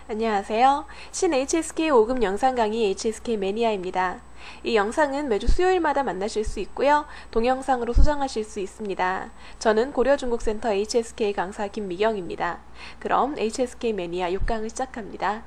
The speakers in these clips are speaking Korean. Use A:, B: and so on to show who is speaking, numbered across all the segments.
A: 안녕하세요. 신 HSK 5급 영상 강의 HSK 매니아입니다. 이 영상은 매주 수요일마다 만나실 수 있고요. 동영상으로 소장하실 수 있습니다. 저는 고려중국센터 HSK 강사 김미경입니다. 그럼 HSK 매니아 6강을 시작합니다.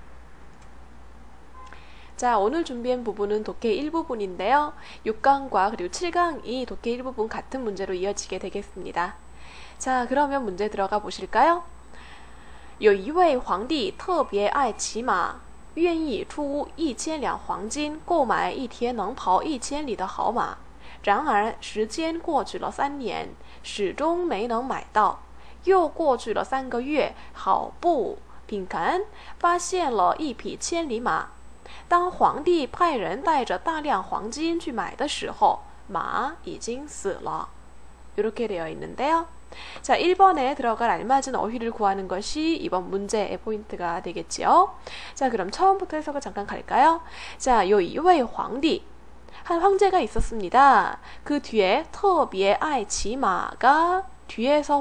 A: 자, 오늘 준비한 부분은 독해 1부분인데요. 6강과 그리고 7강이 독해 1부분 같은 문제로 이어지게 되겠습니다. 자, 그러면 문제 들어가 보실까요? 有一位皇帝特别爱骑马，愿意出1000两黄金购买一天能跑1000里的好马。然而时间过去了3年，始终没能买到。又过去了3个月，好不平凡发现了一匹千里马。当皇帝派人带着大量黄金去买的时候，马已经死了。 이렇게 되어 있는데요. 자, 1번에 들어갈 알맞은 어휘를 구하는 것이 이번 문제의 포인트가 되겠지요. 자, 그럼 처음부터 해석을 잠깐 갈까요? 자, 요 이位 皇帝, 한 황제가 있었습니다. 그 뒤에 特别爱骑马가 뒤에서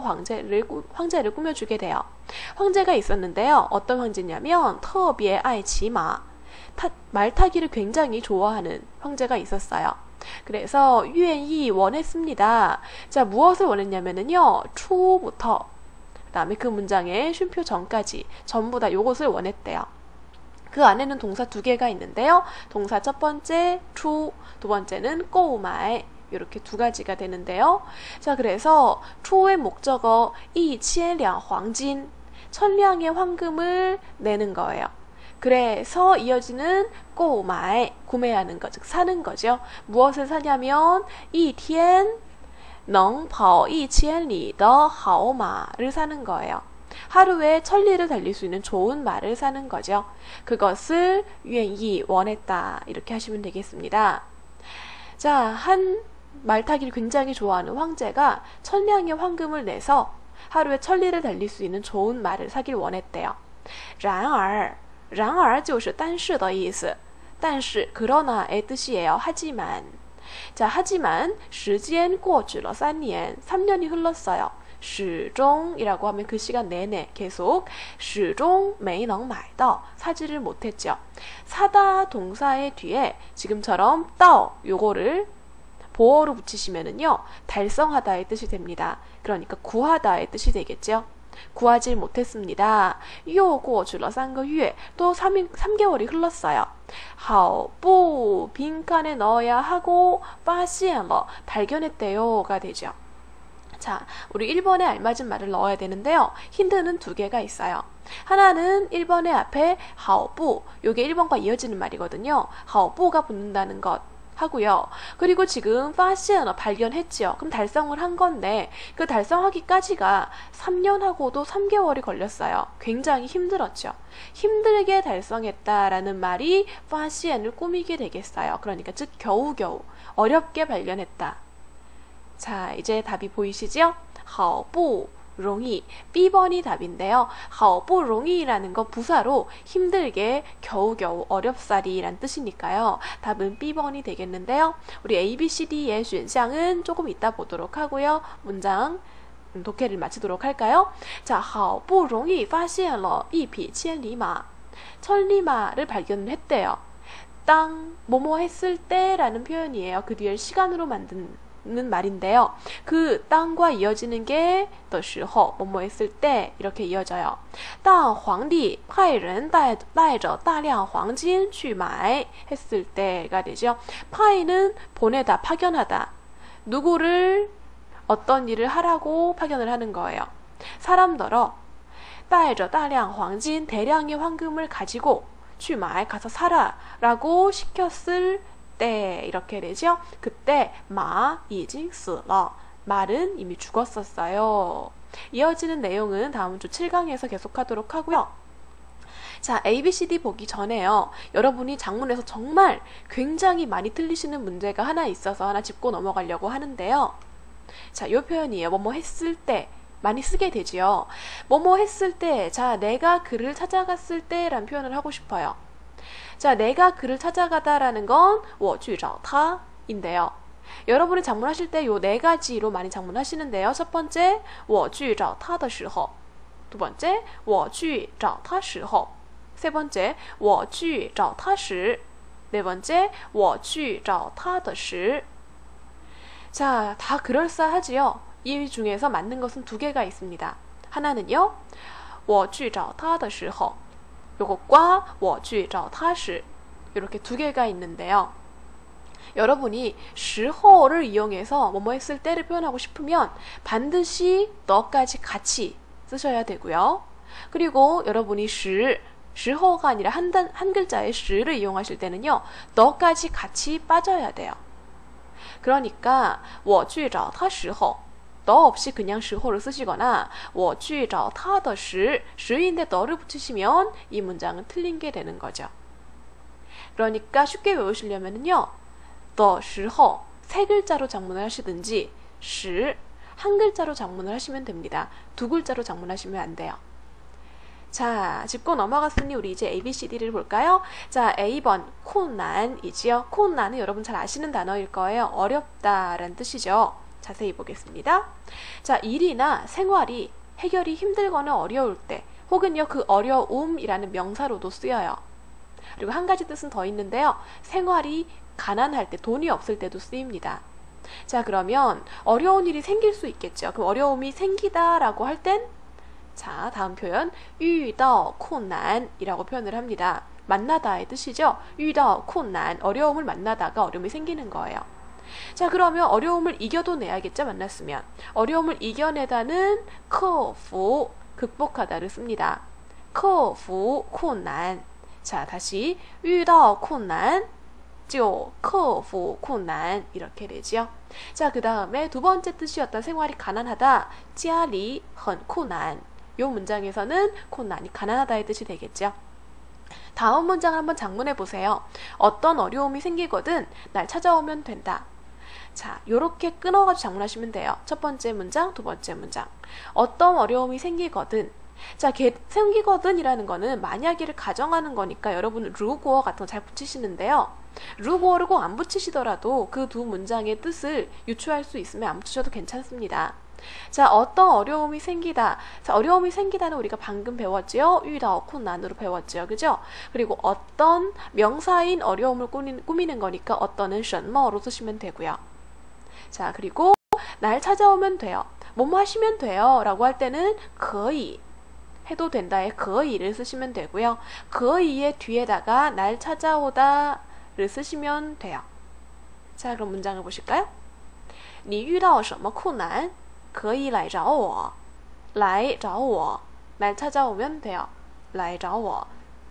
A: 황제를 꾸며주게 돼요. 황제가 있었는데요. 어떤 황제냐면 特别爱骑马, 말 타기를 굉장히 좋아하는 황제가 있었어요. 그래서 愿意 원했습니다. 자, 무엇을 원했냐면은요, 추부터 그 다음에 그 문장의 쉼표 전까지 전부 다 요것을 원했대요. 그 안에는 동사 2개가 있는데요. 동사 첫 번째 추, 두 번째는 꼬우마이, 이렇게 2가지가 되는데요. 자, 그래서 추의 목적어 1000两黄金, 1000량의 황금을 내는 거예요. 그래서 이어지는 꼬마이, 구매하는 거, 즉 사는 거죠. 무엇을 사냐면 一天能跑1000里的好马를 사는 거예요. 하루에 1000리를 달릴 수 있는 좋은 말을 사는 거죠. 그것을 愿意 원했다, 이렇게 하시면 되겠습니다. 자, 한 말타기를 굉장히 좋아하는 황제가 1000량의 황금을 내서 하루에 1000리를 달릴 수 있는 좋은 말을 사길 원했대요. 然而就是但是的意思. 但是 그러나의 뜻이에요. 하지만. 자, 하지만 时间过去了3年, 3년이 흘렀어요. 始终이라고 하면 그 시간 내내 계속 始终没能买到, 사지를 못했죠. 사다 동사의 뒤에 지금처럼 到 요거를 보어로 붙이시면은요, 달성하다의 뜻이 됩니다. 그러니까 구하다의 뜻이 되겠죠. 구하지 못했습니다. 又过去了3个月, 또 3개월이 흘렀어요. 好不 빈칸에 넣어야 하고 发现了 발견했대요가 되죠. 자, 우리 1번에 알맞은 말을 넣어야 되는데요. 힌트는 2개가 있어요. 하나는 1번의 앞에 好不, 요게 1번과 이어지는 말이거든요. 好不가 붙는다는 것 하고요. 그리고 지금 发现了 발견했죠. 그럼 달성을 한 건데 그 달성하기까지가 3년하고도 3개월이 걸렸어요. 굉장히 힘들었죠. 힘들게 달성했다라는 말이 发现을 꾸미게 되겠어요. 그러니까 즉 겨우겨우 어렵게 발견했다. 자, 이제 답이 보이시죠? 好不容易, B번이 답인데요. 好不容易라는 거 부사로 힘들게 겨우겨우 어렵사리란 뜻이니까요. 답은 B번이 되겠는데요. 우리 A, B, C, D의 选项은 조금 이따 보도록 하고요. 문장 독해를 마치도록 할까요? 자, 好不容易发现了一匹千里马, 천리마를 발견했대요. 땅, 뭐뭐 했을 때라는 표현이에요. 그 뒤에 시간으로 만든 말인데요. 그 땅과 이어지는 게 的时候, 뭐뭐 했을 때 이렇게 이어져요. 当皇帝派人带着大量黄金去买 했을 때가 되죠. 파이는 보내다, 파견하다. 누구를 어떤 일을 하라고 파견을 하는 거예요. 사람들어 带着大量黄金 대량의 황금을 가지고 去买 가서 사라 라고 시켰을 때 이렇게 되죠. 그때 마 이징 쓰러, 말은 이미 죽었었어요. 이어지는 내용은 다음 주 7강에서 계속하도록 하고요. 자, A, B, C, D 보기 전에요. 여러분이 작문에서 정말 굉장히 많이 틀리시는 문제가 하나 있어서 하나 짚고 넘어가려고 하는데요. 자, 요 표현이에요. 뭐뭐 했을 때 많이 쓰게 되지요. 뭐뭐 했을 때, 자, 내가 그를 찾아갔을 때라는 표현을 하고 싶어요. 자, 내가 그를 찾아가다라는 건 我去找他인데요. 여러분이 작문하실 때 요 4가지로 많이 작문하시는데요. 첫 번째, 我去找他的时候. 두 번째, 我去找他时候. 세 번째, 我去找他时. 네 번째, 我去找他的时. 자, 다 그럴싸하지요. 이 중에서 맞는 것은 두 개가 있습니다. 하나는요, 我去找他的时候. 요것과 我去找他时. 이렇게 두 개가 있는데요. 여러분이 时候를 이용해서 뭐뭐 했을 때를 표현하고 싶으면 반드시 너까지 같이 쓰셔야 되고요. 그리고 여러분이 时候가 아니라 한 글자의 时를 이용하실 때는요, 너까지 같이 빠져야 돼요. 그러니까 我去找他时候, 너 없이 그냥 时候를 쓰시거나 我去找他的时, 时인데 너를 붙이시면 이 문장은 틀린 게 되는 거죠. 그러니까 쉽게 외우시려면요, 的时候 세 글자로 장문을 하시든지 时 한 글자로 장문을 하시면 됩니다. 두 글자로 장문하시면 안 돼요. 자, 짚고 넘어갔으니 우리 이제 ABCD를 볼까요? 자, A번 콘난이지요. 콘난은 여러분 잘 아시는 단어일 거예요. 어렵다라는 뜻이죠. 자세히 보겠습니다. 자, 일이나 생활이 해결이 힘들거나 어려울 때, 혹은요 그 어려움이라는 명사로도 쓰여요. 그리고 한 가지 뜻은 더 있는데요. 생활이 가난할 때, 돈이 없을 때도 쓰입니다. 자, 그러면 어려운 일이 생길 수 있겠죠. 그럼 어려움이 생기다라고 할 땐, 자, 다음 표현 遇到困难이라고 표현을 합니다. 만나다의 뜻이죠. 遇到困难, 어려움을 만나다가 어려움이 생기는 거예요. 자, 그러면 어려움을 이겨도내야겠죠. 만났으면. 어려움을 이겨내다는 克服, 극복하다를 씁니다. 克服困难. 자, 다시 遇到困难就克服困难 이렇게 되죠. 자, 그 다음에 두 번째 뜻이었던 생활이 가난하다, 家里很困难. 요 문장에서는 困难이 가난하다의 뜻이 되겠죠. 다음 문장을 한번 장문해 보세요. 어떤 어려움이 생기거든 날 찾아오면 된다. 자, 요렇게 끊어가지고 장문하시면 돼요. 첫 번째 문장, 두 번째 문장. 어떤 어려움이 생기거든. 자, 생기거든 이라는 거는 만약에를 가정하는 거니까 여러분은 루고어 같은 거 잘 붙이시는데요. 루고어를 꼭 안 붙이시더라도 그 두 문장의 뜻을 유추할 수 있으면 안 붙이셔도 괜찮습니다. 자, 어떤 어려움이 생기다. 자, 어려움이 생기다는 우리가 방금 배웠죠. 遇到困难으로 배웠죠. 그죠? 그리고 어떤 명사인 어려움을 꾸미는 거니까 어떤은 什么로 쓰시면 되고요. 자, 그리고 날 찾아오면 돼요. 뭐뭐 하시면 돼요 라고 할 때는 可以 해도 된다의 可以를 쓰시면 되고요. 可以의 뒤에다가 날 찾아오다 를 쓰시면 돼요. 자, 그럼 문장을 보실까요? 你遇到什么困难可以来找我来找我날 찾아오면 돼요. 来找我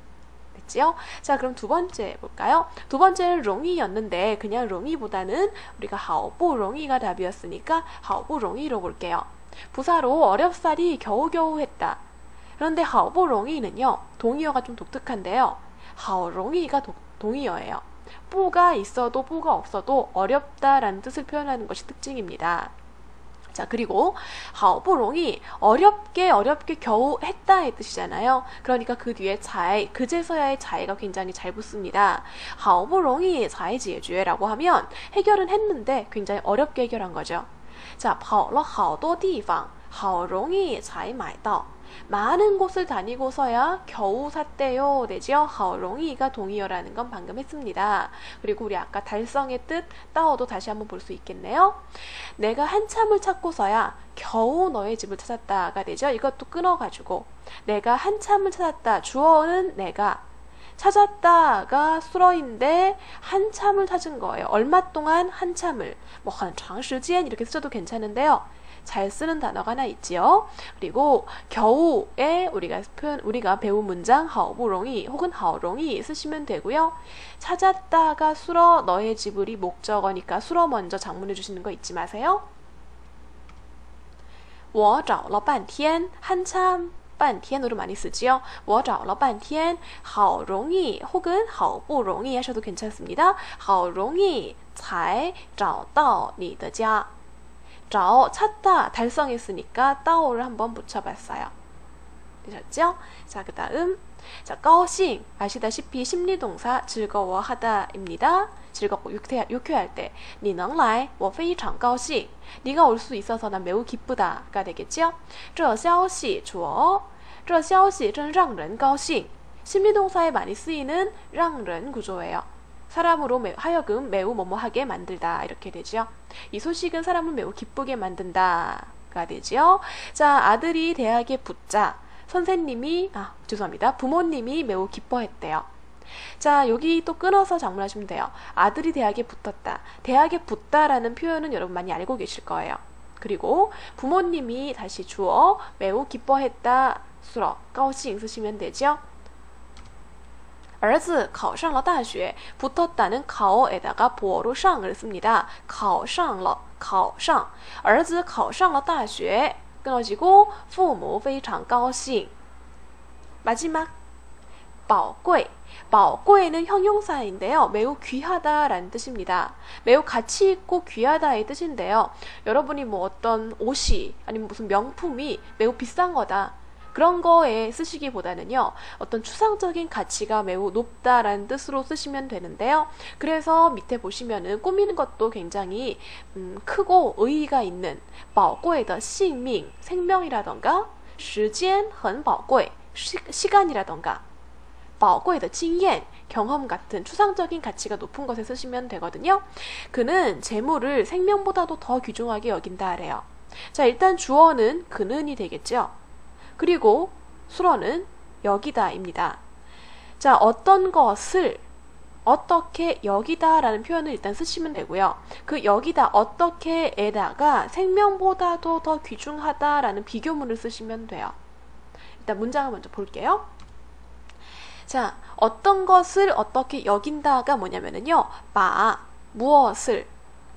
A: 됐지요? 자, 그럼 두 번째 볼까요? 두 번째는 容易였는데 그냥 容易보다는 우리가 好不容易가 답이었으니까 好不容易로 볼게요. 부사로 어렵사리 겨우겨우 했다. 그런데 好不容易는요, 동의어가 좀 독특한데요. 好容易가 동의어예요. 뿌가 있어도 뿌가 없어도 어렵다라는 뜻을 표현하는 것이 특징입니다. 자, 그리고 好不容易 어렵게 겨우 했다의 뜻이잖아요. 그러니까 그 뒤에 才, 그제서야의 才가 굉장히 잘 붙습니다. 好不容易才解决라고 하면 해결은 했는데 굉장히 어렵게 해결한 거죠. 자, 跑了好多地方好容易才买到 많은 곳을 다니고서야 겨우 샀대요 되죠. 好容易가 동의어라는 건 방금 했습니다. 그리고 우리 아까 달성의 뜻 따오도 다시 한번 볼 수 있겠네요. 내가 한참을 찾고서야 겨우 너의 집을 찾았다가 되죠. 이것도 끊어가지고 내가 한참을 찾았다. 주어는 내가, 찾았다가 수러인데 한참을 찾은 거예요. 얼마 동안 한참을, 뭐很长时间 이렇게 쓰셔도 괜찮은데요. 잘 쓰는 단어가 하나 있지요. 그리고 겨우에 우리가 배운 문장 好不容易 혹은 好容易 쓰시면 되고요. 찾았다가 수러 너의 집을이 목적어니까 수러 먼저 장문해 주시는 거 잊지 마세요. 我找了半天 한참 半天으로 많이 쓰지요. 我找了半天好容易 혹은 好不容易 하셔도 괜찮습니다. 好容易才找到你的家 找, 찾다, 달성했으니까 따오를 한번 붙여봤어요. 되셨죠? 자, 그 다음 자, 高兴 아시다시피 심리동사 즐거워하다입니다. 즐겁고 유쾌할 때 你能来我非常高兴 네가 올 수 있어서 난 매우 기쁘다가 되겠죠? 这消息主这消息真让人高兴 심리동사에 많이 쓰이는 让人 구조예요. 사람으로 하여금 매우 뭐뭐하게 만들다 이렇게 되죠. 이 소식은 사람을 매우 기쁘게 만든다가 되죠. 자, 아들이 대학에 붙자 선생님이 죄송합니다. 부모님이 매우 기뻐했대요. 자, 여기 또 끊어서 작문하시면 돼요. 아들이 대학에 붙었다. 대학에 붙다라는 표현은 여러분 많이 알고 계실 거예요. 그리고 부모님이 다시 주어 매우 기뻐했다 수러 가오싱 쓰시면 되죠. 儿子考上了大学 붙었다는 考에다가 보어로 上을 씁니다. 考上了 考上儿子考上了大学 끊어지고 父母非常高兴 마지막 宝贵 宝贵는 형용사인데요. 매우 귀하다라는 뜻입니다. 매우 가치 있고 귀하다의 뜻인데요. 여러분이 뭐 어떤 옷이 아니면 무슨 명품이 매우 비싼 거다. 그런 거에 쓰시기보다는요. 어떤 추상적인 가치가 매우 높다라는 뜻으로 쓰시면 되는데요. 그래서 밑에 보시면은 꾸미는 것도 굉장히 크고 의의가 있는 宝贵的性命 생명이라던가 时间很宝贵 시간이라던가 宝贵的经验 경험 같은 추상적인 가치가 높은 것에 쓰시면 되거든요. 그는 재물을 생명보다도 더 귀중하게 여긴다 하래요. 자, 일단 주어는 그는이 되겠죠. 그리고 수어는 여기다입니다. 자, 어떤 것을 어떻게 여기다 라는 표현을 일단 쓰시면 되고요. 그 여기다 어떻게에다가 생명보다도 더 귀중하다 라는 비교문을 쓰시면 돼요. 일단 문장을 먼저 볼게요. 자, 어떤 것을 어떻게 여긴다가 뭐냐면은요. 바, 무엇을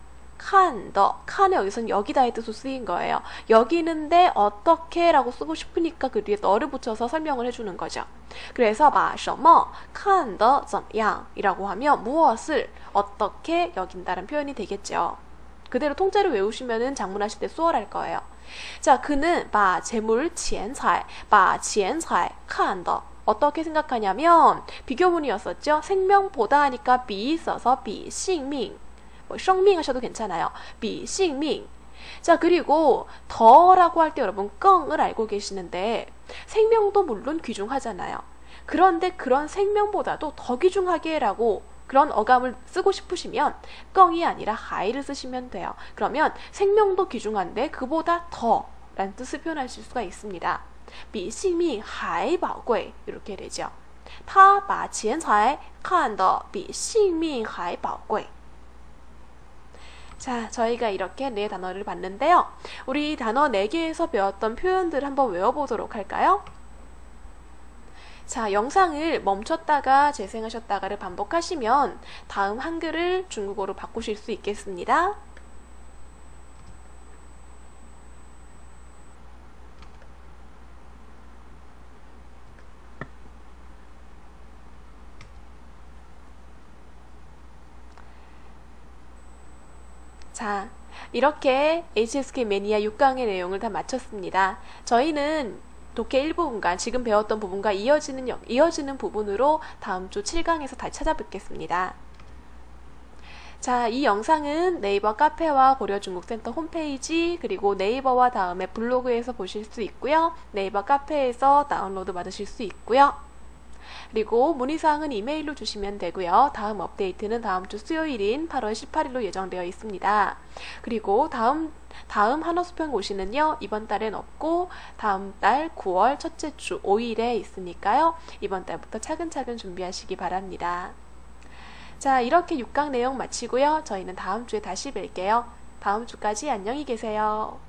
A: 칸의 여기서는 여기다의 뜻으로 쓰인 거예요. 여기는데 어떻게 라고 쓰고 싶으니까 그 뒤에 너를 붙여서 설명을 해주는 거죠. 그래서 把什么看得怎么样 이라고 하면 무엇을 어떻게 여긴다는 표현이 되겠죠. 그대로 통째로 외우시면은 작문하실 때 수월할 거예요. 자, 그는 把 재물 钱财把钱财看得 어떻게 생각하냐면 비교문이었었죠. 생명보다 하니까 비 써서 비 싱밍 뭐 성밍 하셔도 괜찮아요. 비 싱밍. 자, 그리고 더라고 할 때 여러분 껑을 알고 계시는데 생명도 물론 귀중하잖아요. 그런데 그런 생명보다도 더 귀중하게 라고 그런 어감을 쓰고 싶으시면 껑이 아니라 하이를 쓰시면 돼요. 그러면 생명도 귀중한데 그보다 더 라는 뜻을 표현하실 수가 있습니다. 比性命还宝贵 이렇게 되죠. 他把钱财看得比性命还宝贵 자, 저희가 이렇게 네 단어를 봤는데요. 우리 단어 4개에서 배웠던 표현들 한번 외워보도록 할까요? 자, 영상을 멈췄다가 재생하셨다가를 반복하시면 다음 한글을 중국어로 바꾸실 수 있겠습니다. 자, 이렇게 HSK 매니아 6강의 내용을 다 마쳤습니다. 저희는 독해 1부분과 지금 배웠던 부분과 이어지는 부분으로 다음 주 7강에서 다시 찾아뵙겠습니다. 자, 이 영상은 네이버 카페와 고려중국센터 홈페이지 그리고 네이버와 다음에 블로그에서 보실 수 있고요. 네이버 카페에서 다운로드 받으실 수 있고요. 그리고 문의사항은 이메일로 주시면 되고요. 다음 업데이트는 다음 주 수요일인 8월 18일로 예정되어 있습니다. 그리고 다음 한어수평고시는요. 이번 달엔 없고 다음 달 9월 첫째 주 5일에 있으니까요. 이번 달부터 차근차근 준비하시기 바랍니다. 자, 이렇게 6강 내용 마치고요. 저희는 다음 주에 다시 뵐게요. 다음 주까지 안녕히 계세요.